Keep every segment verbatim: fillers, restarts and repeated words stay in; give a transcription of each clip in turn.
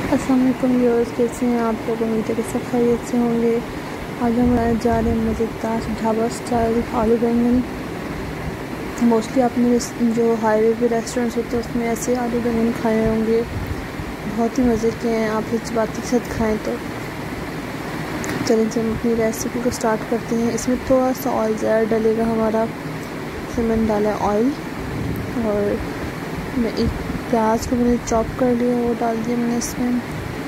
अस्सलाम वालेकुम व्यूअर्स, कैसे हैं आप लोग? उम्मीद है कि सब खैरियत से होंगे। आज हम बनाने जा रहे हैं मज़ेदार ढाबा स्टाइल आलू बैंगन। मोस्टली आपने जो हाईवे पे रेस्टोरेंट्स होते हैं उसमें ऐसे आलू बैंगन खाए होंगे, बहुत ही मज़े के हैं। आप इस चपाती के साथ खाएँ तो चलें से हम अपनी रेसिपी को स्टार्ट करते हैं। इसमें थोड़ा सा ऑयल ज़्यादा डलेगा हमारा। इसमें मैंने डाला ऑयल और मैं एक प्याज को मैंने चॉप कर लिया, वो डाल दिया मैंने इसमें।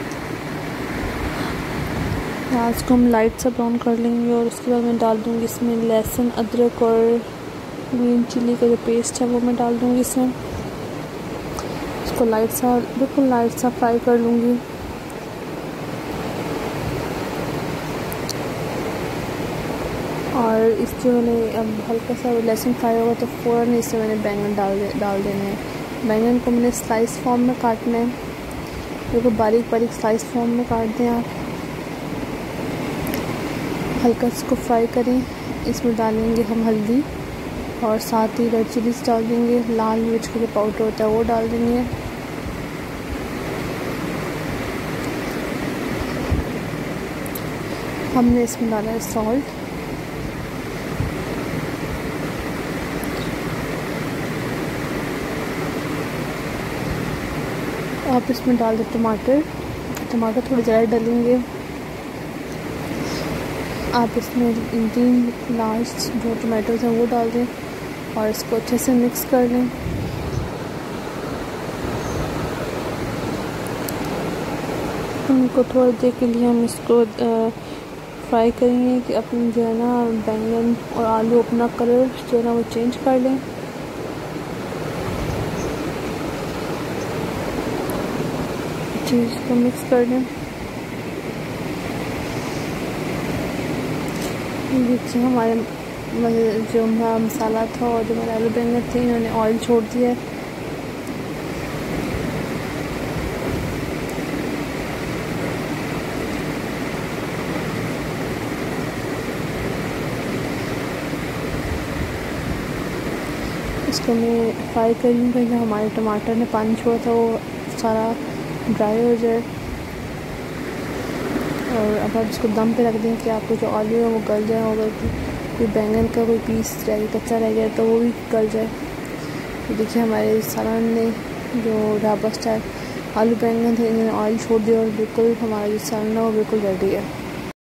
प्याज को हम लाइट सा ब्राउन कर लेंगे और उसके बाद मैं डाल दूँगी इसमें लहसुन, अदरक और ग्रीन चिली का जो पेस्ट है वो मैं डाल दूँगी इसमें। इसको लाइट सा बिल्कुल लाइट सा फ्राई कर लूँगी। और इसके मैंने अब हल्का सा लहसुन फ्राई होगा तो फ़ौरन इसमें मैंने बैंगन डाल दे डाल देने हैं। बैंगन को मैंने स्लाइस फॉर्म में काटना है, बिल्कुल बारीक बारीक स्लाइस फॉर्म में काट दें आप। हल्का इसको फ्राई करें। इसमें डालेंगे हम हल्दी और साथ ही रेड चिलीज डाल देंगे। लाल मिर्च का जो पाउडर होता है वो डाल देंगे। हमने इसमें डाला है सॉल्ट। आप इसमें डाल दें टमाटर। टमाटर थोड़े ज़्यादा डालेंगे आप। इसमें तीन लार्ज जो टमाटोज़ हैं वो डाल दें और इसको अच्छे से मिक्स कर लें। उनको थोड़ी देर के लिए हम इसको फ्राई करेंगे कि अपनी जो है ना बैंगन और आलू अपना कलर जो है ना वो चेंज कर लें। चीज़ को मिक्स कर लें। देखिए हमारे जो हमारा मसाला था और जो हमारे आलू बैंगन थे इन्होंने ऑयल छोड़ दिया है। इसको मैं फ्राई करूँगी जो हमारे टमाटर ने पानी छोड़ा था वो सारा ड्राई हो जाए। और अब आप इसको दम पे रख दें कि आपको जो आलू है वो गल जाए। अगर कोई बैंगन का कोई पीस रह गया कच्चा रह गया तो वो भी गल जाए। तो देखिए हमारे सालन ने जो ढाबा स्टाइल आलू बैंगन थे इन्होंने ऑयल छोड़ दिया और बिल्कुल हमारा जो सालन है वो बिल्कुल रेडी है।